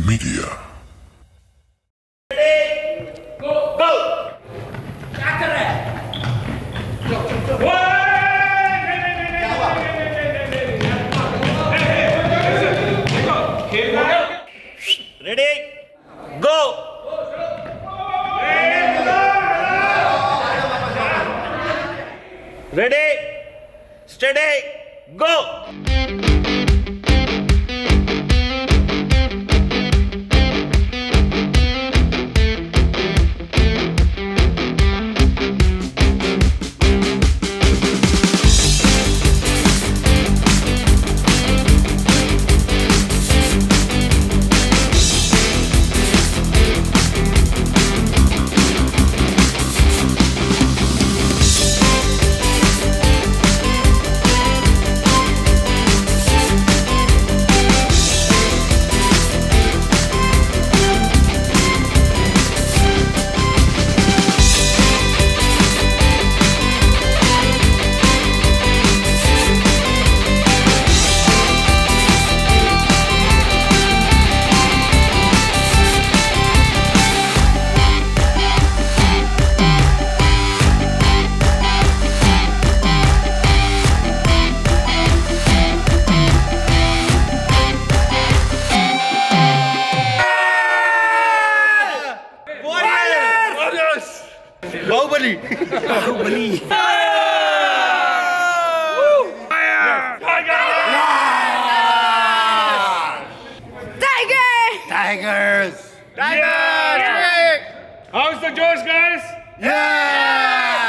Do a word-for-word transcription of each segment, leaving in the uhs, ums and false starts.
BestAtMedia. Go! Go! Ready? Go! Ready? Steady! Go! Bahubali! Bahubali! Tiger! Tigers! Tigers! How's the Josh, guys? Yeah!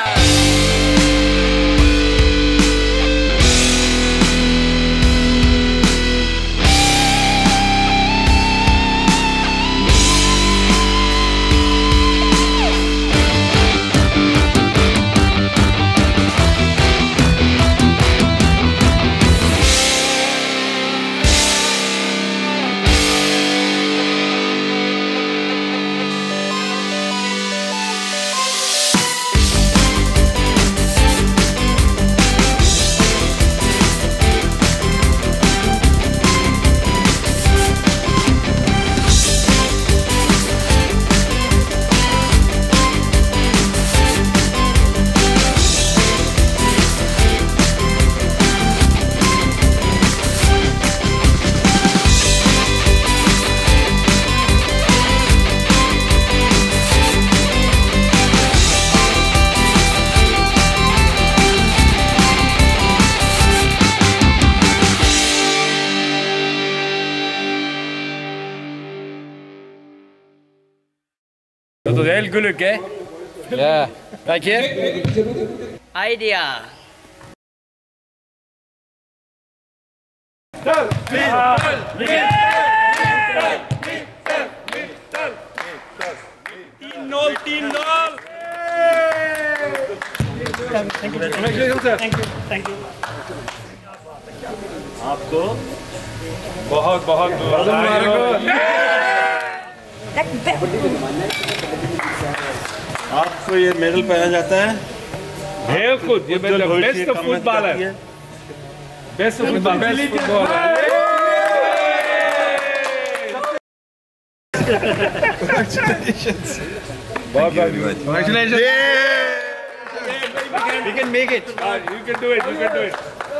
Dat is heel geluk, hè? Ja. Dank je. I D E A H. tien nul, tien nul. Thank you. Thank you. आपको बहुत बहुत आपको ये medal पहना जाता है बिल्कुल ये मेरा best footballer best footballer Congratulations! Congratulations! We can make it. You can do it. You can do it.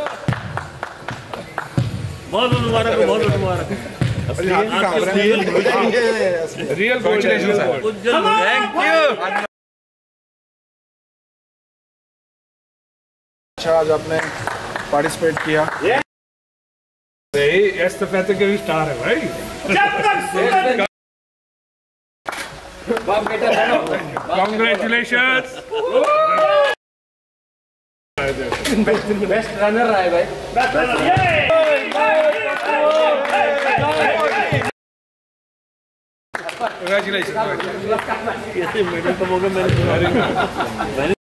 बहुत बहुत मुबारक बहुत बहुत मुबारक Real congratulations, sir. Thank you. अच्छा आज आपने पार्टिसिपेट किया सही एस्टेफेटे के भी स्टार है भाई Congratulations! बेस्ट रनर रहा है भाई Congratulations!